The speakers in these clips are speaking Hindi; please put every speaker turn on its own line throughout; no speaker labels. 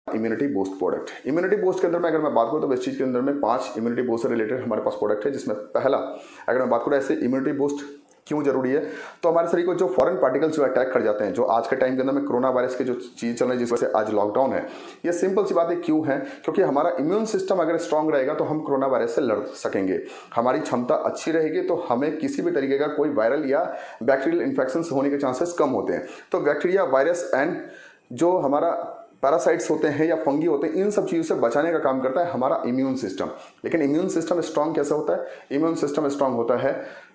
Immunity boost product. Immunity boost के अंदर में अगर मैं बात करूं तो वेस्टीज के अंदर में 5 इम्यूनिटी बूस्ट से रिलेटेड हमारे पास प्रोडक्ट है, जिसमें पहला अगर मैं बात करूं ऐसे इम्यूनिटी बूस्ट क्यों जरूरी है, तो हमारे शरीर को जो फॉरेन पार्टिकल्स जो अटैक कर जाते हैं, जो आज के टाइम के अंदर में कोरोना वायरस के जो चीज चल रही है जिस वजह से आज लॉकडाउन है, ये सिंपल सी बात है क्यों है, क्योंकि हमारा इम्यून सिस्टम अगर स्ट्रांग रहेगा तो हम कोरोना वायरस से लड़ सकेंगे। हमारी क्षमता अच्छी रहेगी तो हमें किसी भी तरीके का कोई वायरल या बैक्टीरियल इन्फेक्शन होने के चांसेस कम होते हैं। तो बैक्टीरिया, वायरस एंड जो हमारा पैरासाइट्स होते हैं या फंगी होते हैं, इन सब चीज़ों से बचाने का काम करता है हमारा इम्यून सिस्टम। लेकिन इम्यून सिस्टम स्ट्रांग कैसे होता है? इम्यून सिस्टम स्ट्रांग होता है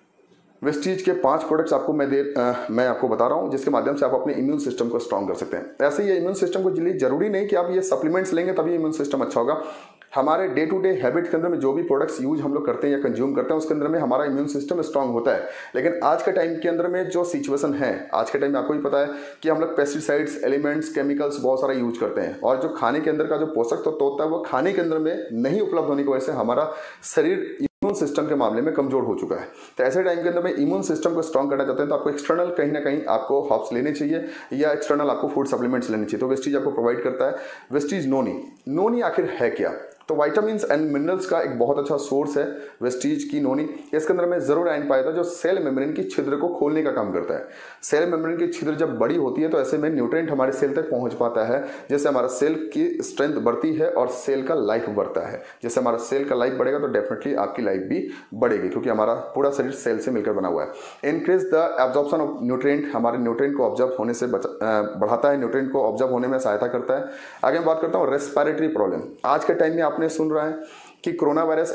वेस्टीज के 5 प्रोडक्ट्स आपको मैं आपको बता रहा हूं, जिसके माध्यम से आप अपने इम्यून सिस्टम को स्ट्रांग कर सकते हैं। ऐसे ये इम्यून सिस्टम को लिए जरूरी नहीं कि आप ये सप्लीमेंट्स लेंगे तभी इम्यून सिस्टम अच्छा होगा। हमारे डे टू डे हैबिट के अंदर में जो भी प्रोडक्ट्स यूज हम लोग करते हैं या कंज्यूम करते हैं उसके अंदर में हमारा इम्यून सिस्टम स्ट्रांग होता है। लेकिन आज के टाइम के अंदर में जो सिचुएशन है, आज के टाइम में आपको भी पता है कि हम लोग पेस्टिसाइड्स, एलिमेंट्स, केमिकल्स बहुत सारा यूज करते हैं, और जो खाने के अंदर का जो पोषक तत्व होता है वो खाने के अंदर में नहीं उपलब्ध होने की वजह से हमारा शरीर इम्यून सिस्टम के मामले में कमजोर हो चुका है। तो ऐसे टाइम के अंदर में इम्यून सिस्टम को स्ट्रांग करना चाहते हैं तो आपको एक्सटर्नल कहीं ना कहीं आपको हर्ब्स लेने चाहिए या एक्सटर्नल आपको फूड सप्लीमेंट्स लेने चाहिए। तो वेस्टीज आपको प्रोवाइड करता है वेस्टीज नोनी। नोनी आखिर है क्या? तो विटामिन्स एंड मिनरल्स का एक बहुत अच्छा सोर्स है वेस्टीज की नोनी। इसके अंदर में जरूर आयन पाया था जो सेल मेम्ब्रेन की छिद्र को खोलने का काम करता है। सेल मेम्ब्रेन की छिद्र जब बड़ी होती है तो ऐसे में न्यूट्रिएंट हमारे सेल तक पहुंच पाता है, जिससे हमारा सेल की स्ट्रेंथ बढ़ती है और सेल का लाइफ बढ़ता है। जैसे हमारा सेल का लाइफ बढ़ेगा तो डेफिनेटली आपकी लाइफ भी बढ़ेगी, क्योंकि हमारा पूरा शरीर सेल से मिलकर बना हुआ है। Increase the absorption of nutrient, हमारे न्यूट्रिएंट को ऑब्जर्व होने से बढ़ाता है, न्यूट्रिएंट को ऑब्जर्व होने में सहायता करता है। आगे मैं बात करता हूँ रेस्पिरेटरी प्रॉब्लम। आज के टाइम में आपने सुन रहा है कि कोरोना वायरस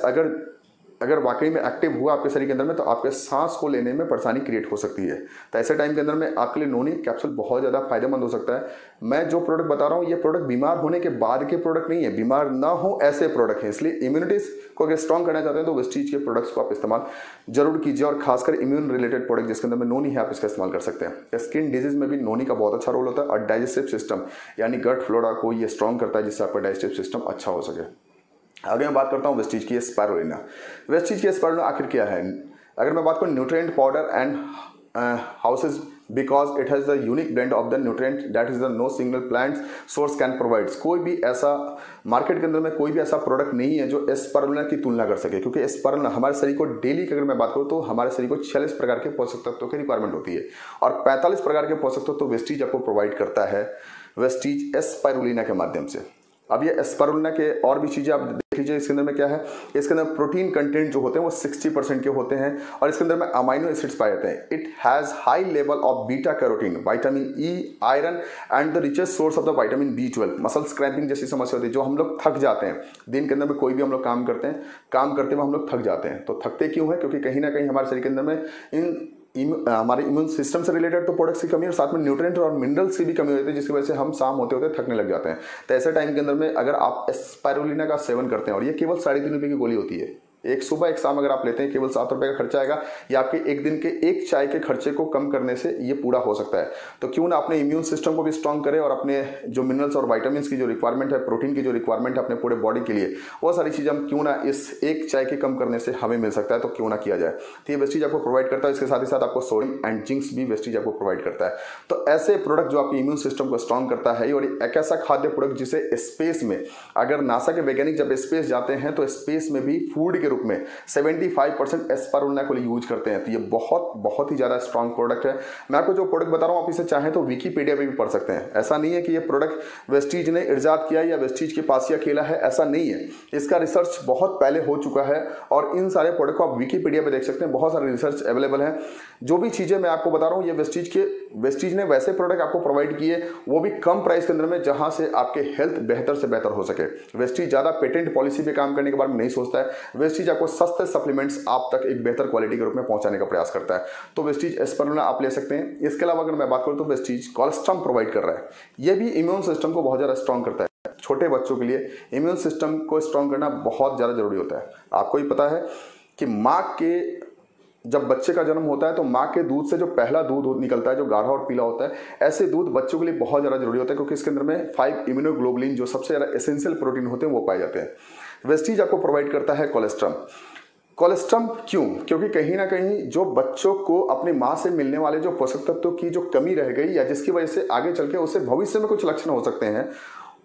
अगर वाकई में एक्टिव हुआ आपके शरीर के अंदर में तो आपके सांस को लेने में परेशानी क्रिएट हो सकती है। तो ऐसे टाइम के अंदर में आपके लिए नोनी कैप्सूल बहुत ज़्यादा फायदेमंद हो सकता है। मैं जो प्रोडक्ट बता रहा हूँ ये प्रोडक्ट बीमार होने के बाद के प्रोडक्ट नहीं है, बीमार ना हो ऐसे प्रोडक्ट हैं। इसलिए इम्यूनिटी को अगर स्ट्रांग करना चाहते हैं तो वेस्टीज के प्रोडक्ट्स को आप इस्तेमाल जरूर कीजिए, और खासकर इम्यून रिलेटेड प्रोडक्ट जिसके अंदर में नोनी है आप इसका इस्तेमाल कर सकते हैं। स्किन डिजीज में भी नोनी का बहुत अच्छा रोल होता है, और डाइजेस्टिव सिस्टम यानी गट फ्लोरा को ये स्ट्रांग करता है, जिससे आपका डाइजेस्टिव सिस्टम अच्छा हो सके। आगे मैं बात करता हूँ वेस्टीज की स्पारुलिना। वेस्टीज की स्पारुलिना आखिर क्या है? अगर मैं बात करूँ nutrient powder and houses because it has the unique blend of the nutrient that is the no single plant source can provides. कोई भी ऐसा मार्केट के अंदर में कोई भी ऐसा प्रोडक्ट नहीं है जो स्पारुलिना की तुलना कर सके, क्योंकि स्पारुलिना हमारे शरीर को डेली की अगर मैं बात करूँ तो हमारे शरीर को 46 प्रकार के पोषक तत्वों की रिक्वायरमेंट होती है, और 45 प्रकार के पोषक तत्व तो वेस्टीज आपको प्रोवाइड करता है वेस्टीज स्पारुलिना के माध्यम से। अब ये स्पारुलिना के और भी चीज़ें आप देख लीजिए। इसके अंदर में क्या है? इसके अंदर प्रोटीन कंटेंट जो होते हैं वो 60% के होते हैं, और इसके अंदर में अमाइनो एसिड्स पाए जाते हैं। It has high level of beta carotene, vitamin E, iron and the richest source of the vitamin B12। Muscles cramping जैसी समस्या होती है, जो हम लोग थक जाते हैं दिन के अंदर में, कोई भी हम लोग काम करते हैं, काम करते हुए हम लोग थक जाते हैं। तो थकते क्यों है? क्योंकि कहीं ना कहीं हमारे शरीर के अंदर में हमारे इम्यून सिस्टम से रिलेटेड तो प्रोडक्ट्स की कमी है, और साथ में न्यूट्रिएंट और मिनरल्स की भी कमी होती है, जिसकी वजह से हम शाम होते होते थकने लग जाते हैं। तो ऐसे टाइम के अंदर में अगर आप स्पारुलिना का सेवन करते हैं, और ये केवल 3.5 रुपये की गोली होती है, एक सुबह एक शाम अगर आप लेते हैं, केवल 7 रुपये का खर्चा आएगा, या आपके एक दिन के एक चाय के खर्चे को कम करने से ये पूरा हो सकता है। तो क्यों ना अपने इम्यून सिस्टम को भी स्ट्रांग करें, और अपने जो मिनरल्स और विटामिन्स की जो रिक्वायरमेंट है, प्रोटीन की जो रिक्वायरमेंट है अपने पूरे बॉडी के लिए, वो सारी चीज़ें हम क्यों ना इस एक चाय के कम करने से हमें मिल सकता है, तो क्यों ना किया जाए। तो ये वेस्टीज आपको प्रोवाइड करता है। इसके साथ ही साथ आपको सोडियम एंड जिंक्स भी वेस्टीज आपको प्रोवाइड करता है। तो ऐसे प्रोडक्ट जो आपके इम्यून सिस्टम को स्ट्रांग करता है, और एक ऐसा खाद्य प्रोडक्ट जिसे स्पेस में, अगर नासा के वैज्ञानिक जब स्पेस जाते हैं तो स्पेस में भी फूड के रूप में 75% स्पारुलिना को यूज करते हैं। तो ये बहुत ही ज़्यादा स्ट्रांग प्रोडक्ट है। मैं आपको जो प्रोडक्ट बता रहा हूँ आप इसे चाहें तो विकीपीडिया पे भी पढ़ सकते हैं। ऐसा नहीं है कि ये प्रोडक्ट वेस्टीज ने इजाद किया या वेस्टीज के पास ही अकेला है, ऐसा नहीं है। इसका रिसर्च बहुत पहले हो चुका है, और इन सारे प्रोडक्ट को आप विकीपीडिया पे देख सकते हैं। बहुत सारे रिसर्च अवेलेबल है। जो भी चीज़ें मैं आपको बता रहा हूँ ये वेस्टीज ने वैसे प्रोडक्ट आपको प्रोवाइड किए, वो भी कम प्राइस के अंदर में, जहाँ से आपके हेल्थ बेहतर से बेहतर हो सके। वेस्टीज ज़्यादा पेटेंट पॉलिसी पे काम करने के बारे में नहीं सोचता है। वेस्टीज आपको सस्ते सप्लीमेंट्स आप तक एक बेहतर क्वालिटी के रूप में पहुंचाने का प्रयास करता है। तो वेस्टीज स्पारुलिना आप ले सकते हैं। इसके अलावा अगर मैं बात करूं तो वेस्टीज कोलोस्ट्रम प्रोवाइड कर रहा है। यह भी इम्यून सिस्टम को बहुत ज़्यादा स्ट्रांग करता है। छोटे बच्चों के लिए इम्यून सिस्टम को स्ट्रांग करना बहुत ज़्यादा जरूरी होता है। आपको ही पता है कि माँ के जब बच्चे का जन्म होता है तो माँ के दूध से जो पहला दूध निकलता है, जो गाढ़ा और पीला होता है, ऐसे दूध बच्चों के लिए बहुत ज़्यादा जरूरी होता है, क्योंकि इसके अंदर में 5 इम्यूनोग्लोबुलिन जो सबसे ज़्यादा एसेंशियल प्रोटीन होते हैं वो पाए जाते हैं। वेस्टीज आपको प्रोवाइड करता है कोलेस्ट्रम। कोलेस्ट्रम क्यों? क्योंकि कहीं ना कहीं जो बच्चों को अपनी माँ से मिलने वाले जो पोषक तत्वों की जो कमी रह गई, या जिसकी वजह से आगे चल के उसे भविष्य में कुछ लक्षण हो सकते हैं,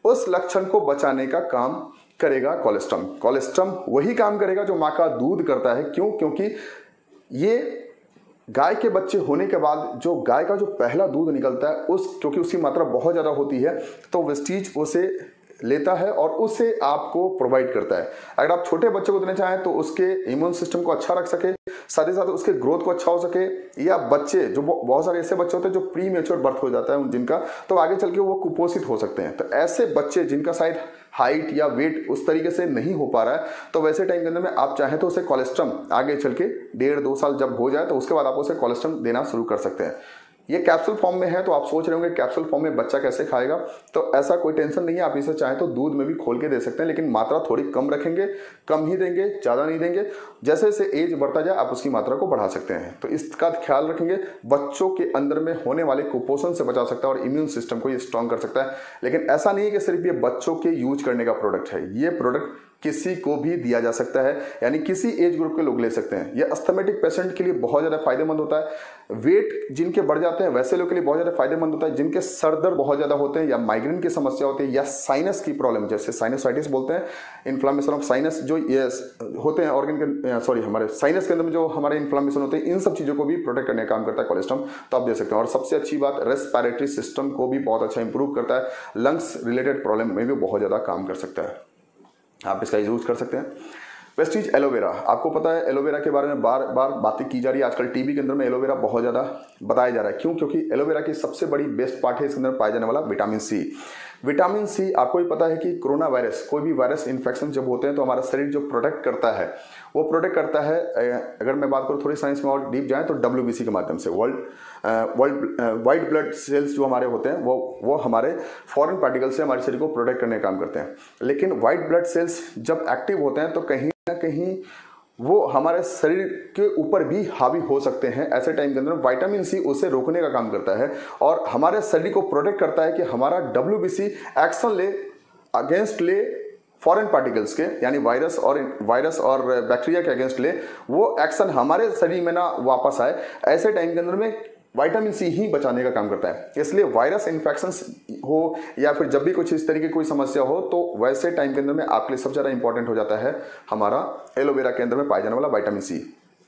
उस लक्षण को बचाने का काम करेगा कोलेस्ट्रम। कोलेस्ट्रम वही काम करेगा जो माँ का दूध करता है। क्यों? क्योंकि ये गाय के बच्चे होने के बाद जो गाय का जो पहला दूध निकलता है क्योंकि उसकी मात्रा बहुत ज़्यादा होती है, तो वेस्टीज उसे लेता है और उसे आपको प्रोवाइड करता है। अगर आप छोटे बच्चे को देना चाहें तो उसके इम्यून सिस्टम को अच्छा रख सके, साथ ही साथ उसके ग्रोथ को अच्छा हो सके, या बच्चे जो बहुत सारे ऐसे बच्चे होते हैं जो प्री मेच्योर बर्थ हो जाता है जिनका, तो आगे चल के वो कुपोषित हो सकते हैं। तो ऐसे बच्चे जिनका शायद हाइट या वेट उस तरीके से नहीं हो पा रहा है, तो वैसे टाइम के अंदर में आप चाहें तो उसे कोलेस्ट्रम आगे चल के 1.5-2 साल जब हो जाए तो उसके बाद आप उसे कोलेस्ट्रम देना शुरू कर सकते हैं। ये कैप्सूल फॉर्म में है, तो आप सोच रहे होंगे कैप्सूल फॉर्म में बच्चा कैसे खाएगा, तो ऐसा कोई टेंशन नहीं है। आप इसे चाहें तो दूध में भी खोल के दे सकते हैं, लेकिन मात्रा थोड़ी कम रखेंगे, कम ही देंगे, ज़्यादा नहीं देंगे। जैसे जैसे एज बढ़ता जाए आप उसकी मात्रा को बढ़ा सकते हैं। तो इसका ख्याल रखेंगे, बच्चों के अंदर में होने वाले कुपोषण से बचा सकता है और इम्यून सिस्टम को ये स्ट्रॉन्ग कर सकता है। लेकिन ऐसा नहीं है कि सिर्फ ये बच्चों के यूज करने का प्रोडक्ट है, ये प्रोडक्ट किसी को भी दिया जा सकता है, यानी किसी एज ग्रुप के लोग ले सकते हैं। यह अस्थमेटिक पेशेंट के लिए बहुत ज़्यादा फायदेमंद होता है। वेट जिनके बढ़ जाते हैं वैसे लोग के लिए बहुत ज़्यादा फायदेमंद होता है। जिनके सर दर्द बहुत ज़्यादा होते हैं, या माइग्रेन की समस्या होती है, या साइनस की प्रॉब्लम, जैसे साइनोसाइटिस बोलते हैं, इन्फ्लामेशन ऑफ साइनस जो ये होते हैं ऑर्गन के, हमारे साइनस के अंदर में जो हमारे इन्फ्लामेशन होते हैं, इन सब चीज़ों को भी प्रोटेक्ट करने का काम करता है कोलेस्ट्रम। तो आप दे सकते हैं। और सबसे अच्छी बात, रेस्पिरेटरी सिस्टम को भी बहुत अच्छा इंप्रूव करता है। लंग्स रिलेटेड प्रॉब्लम में भी बहुत ज़्यादा काम कर सकता है। आप इसका यूज कर सकते हैं। वेस्टीज एलोवेरा, आपको पता है एलोवेरा के बारे में बार बार बातें की जा रही है। आजकल टीवी के अंदर में एलोवेरा बहुत ज़्यादा बताया जा रहा है। क्यों? क्योंकि एलोवेरा की सबसे बड़ी बेस्ट पार्ट है इसके अंदर पाया जाने वाला विटामिन सी। विटामिन सी, आपको भी पता है कि कोरोना वायरस, कोई भी वायरस इन्फेक्शन जब होते हैं तो हमारा शरीर जो प्रोटेक्ट करता है, वो प्रोटेक्ट करता है, अगर मैं बात करूँ थोड़ी साइंस में और डीप जाएँ, तो WBC के माध्यम से, वाइट ब्लड सेल्स जो हमारे होते हैं वो हमारे फॉरेन पार्टिकल से हमारे शरीर को प्रोटेक्ट करने का काम करते हैं। लेकिन वाइट ब्लड सेल्स जब एक्टिव होते हैं तो कहीं ना कहीं वो हमारे शरीर के ऊपर भी हावी हो सकते हैं। ऐसे टाइम के अंदर विटामिन सी उसे रोकने का काम करता है और हमारे शरीर को प्रोटेक्ट करता है कि हमारा WBC एक्शन ले, अगेंस्ट ले फॉरेन पार्टिकल्स के, यानी वायरस और बैक्टीरिया के अगेंस्ट ले, वो एक्शन हमारे शरीर में ना वापस आए। ऐसे टाइम के अंदर में विटामिन सी ही बचाने का काम करता है। इसलिए वायरस इन्फेक्शंस हो या फिर जब भी कुछ इस तरीके की कोई समस्या हो, तो वैसे टाइम के अंदर में आपके लिए सबसे ज़्यादा इंपॉर्टेंट हो जाता है हमारा एलोवेरा के अंदर में पाया जाने वाला विटामिन सी।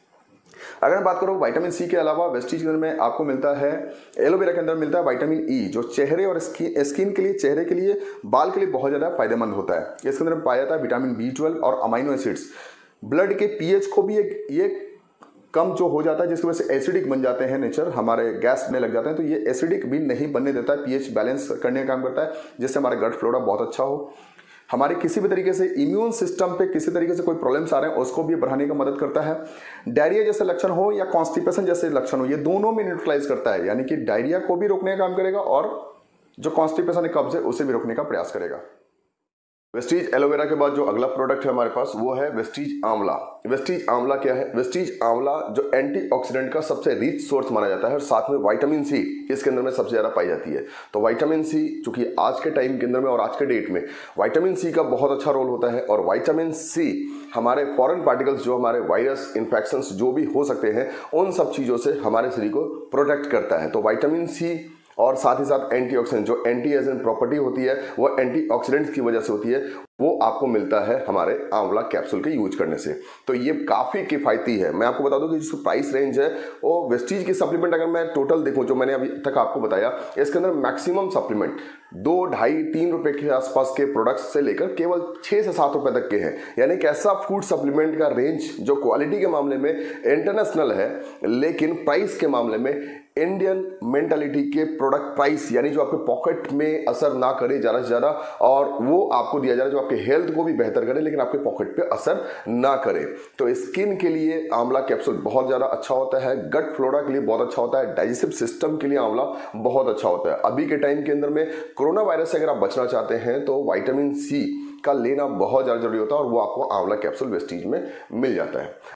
अगर मैं बात करूँ विटामिन सी के अलावा, वेस्टीज के अंदर में आपको मिलता है, एलोवेरा के अंदर मिलता है विटामिन ई, जो चेहरे और स्किन के लिए, चेहरे के लिए, बाल के लिए बहुत ज़्यादा फायदेमंद होता है। इसके अंदर पाया जाता है विटामिन B12 और अमाइनो एसिड्स। ब्लड के पीएच को भी ये कम जो हो जाता है, जिसकी वजह से एसिडिक बन जाते हैं, नेचर हमारे गैस में लग जाते हैं, तो ये एसिडिक भी नहीं बनने देता है, पीएच बैलेंस करने का काम करता है, जिससे हमारा गट फ्लोरा बहुत अच्छा हो। हमारे किसी भी तरीके से इम्यून सिस्टम पे किसी तरीके से कोई प्रॉब्लम्स आ रहे हैं उसको भी बढ़ाने का मदद करता है। डायरिया जैसे लक्षण हो या कॉन्स्टिपेशन जैसे लक्षण हो, ये दोनों में न्यूट्रलाइज करता है, यानी कि डायरिया को भी रोकने का काम करेगा और जो कॉन्स्टिपेशन है, कब्ज है, उसे भी रोकने का प्रयास करेगा। वेस्टीज एलोवेरा के बाद जो अगला प्रोडक्ट है हमारे पास, वो है वेस्टीज आंवला। वेस्टीज आंवला क्या है? वेस्टीज आंवला जो एंटीऑक्सीडेंट का सबसे रिच सोर्स माना जाता है और साथ में विटामिन सी इसके अंदर में सबसे ज्यादा पाई जाती है। तो विटामिन सी, चूंकि आज के टाइम के अंदर में और आज के डेट में विटामिन सी का बहुत अच्छा रोल होता है, और विटामिन सी हमारे फॉरेन पार्टिकल्स, जो हमारे वायरस इन्फेक्शंस जो भी हो सकते हैं, उन सब चीजों से हमारे शरीर को प्रोटेक्ट करता है। तो विटामिन सी और साथ ही साथ एंटीऑक्सीडेंट, जो एंटी एजेंट प्रॉपर्टी होती है वो एंटीऑक्सीडेंट्स की वजह से होती है, वो आपको मिलता है हमारे आंवला कैप्सूल के यूज करने से। तो ये काफ़ी किफ़ायती है। मैं आपको बता दूं कि जो प्राइस रेंज है वो वेस्टीज की सप्लीमेंट, अगर मैं टोटल देखूं जो मैंने अभी तक आपको बताया, इसके अंदर मैक्सिमम सप्लीमेंट 2, ढाई, 3 रुपए के आसपास के प्रोडक्ट्स से लेकर केवल 6 से 7 रुपए तक के हैं। यानी कि ऐसा फूड सप्लीमेंट का रेंज जो क्वालिटी के मामले में इंटरनेशनल है, लेकिन प्राइस के मामले में इंडियन मेंटालिटी के प्रोडक्ट प्राइस, यानी जो आपके पॉकेट में असर ना करे ज़्यादा से ज़्यादा, और वो आपको दिया जा रहा है जो आपके हेल्थ को भी बेहतर करे लेकिन आपके पॉकेट पे असर ना करे। तो स्किन के लिए आंवला कैप्सूल बहुत ज़्यादा अच्छा होता है, गट फ्लोरा के लिए बहुत अच्छा होता है, डाइजेस्टिव सिस्टम के लिए आंवला बहुत अच्छा होता है। अभी के टाइम के अंदर में कोरोना वायरस से अगर आप बचना चाहते हैं तो विटामिन सी का लेना बहुत ज़्यादा जरूरी होता है, और वो आपको आंवला कैप्सूल वेस्टीज में मिल जाता है।